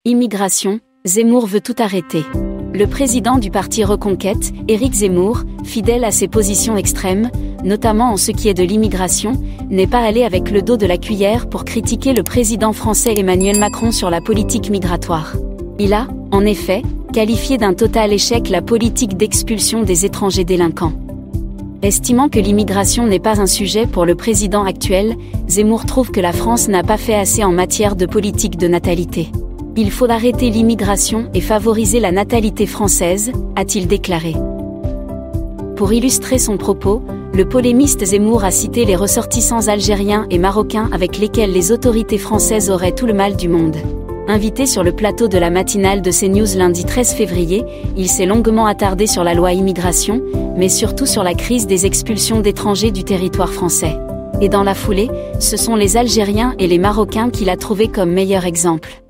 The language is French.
Immigration, Zemmour veut tout arrêter. Le président du parti Reconquête, Éric Zemmour, fidèle à ses positions extrêmes, notamment en ce qui est de l'immigration, n'est pas allé avec le dos de la cuillère pour critiquer le président français Emmanuel Macron sur la politique migratoire. Il a, en effet, qualifié d'un total échec la politique d'expulsion des étrangers délinquants. Estimant que l'immigration n'est pas un sujet pour le président actuel, Zemmour trouve que la France n'a pas fait assez en matière de politique de natalité. Il faut arrêter l'immigration et favoriser la natalité française, a-t-il déclaré. Pour illustrer son propos, le polémiste Zemmour a cité les ressortissants algériens et marocains avec lesquels les autorités françaises auraient tout le mal du monde. Invité sur le plateau de la matinale de CNews lundi 13 février, il s'est longuement attardé sur la loi immigration, mais surtout sur la crise des expulsions d'étrangers du territoire français. Et dans la foulée, ce sont les Algériens et les Marocains qu'il a trouvés comme meilleur exemple.